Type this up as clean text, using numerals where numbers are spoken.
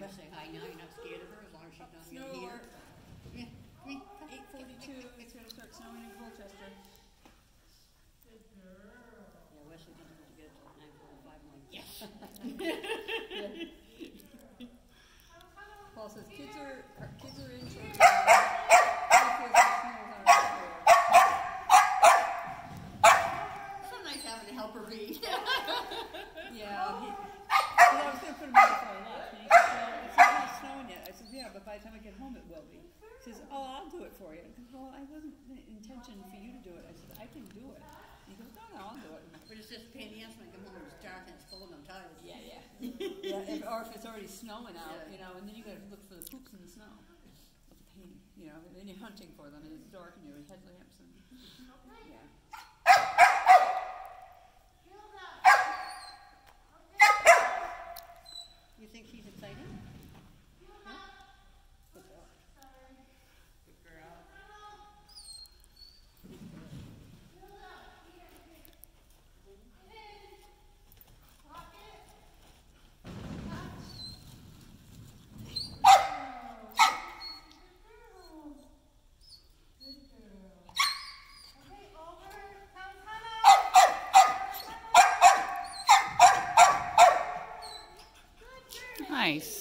to say hi now. You're not scared of her as long as she's not Snow here. alert. Yeah. 8:42. It's going to start snowing in Colchester. Yeah, Wesley didn't want to get it till 9:45. I'm like, yes. Paul says kids are in short. So nice having a helper bee. Yeah. I was going to put him in before I left. And he said, well, it's not snowing yet. I said, yeah, but by the time I get home it will be. He says, oh, I'll do it for you. I said, well, I wasn't the intention for you to do it. I said, I can do it. He goes, no, I'll do it. But it's just a pain in the ass when I come home and it's dark and it's cold and I'm tired. Yeah. Or if it's already snowing out, you know, and then you got to look for the poops in the snow. It's a pain, you know, and then you're hunting for them and it's dark and your headlamps and, yeah. You think she's excited? Yeah? Good girl. Good girl. Nice.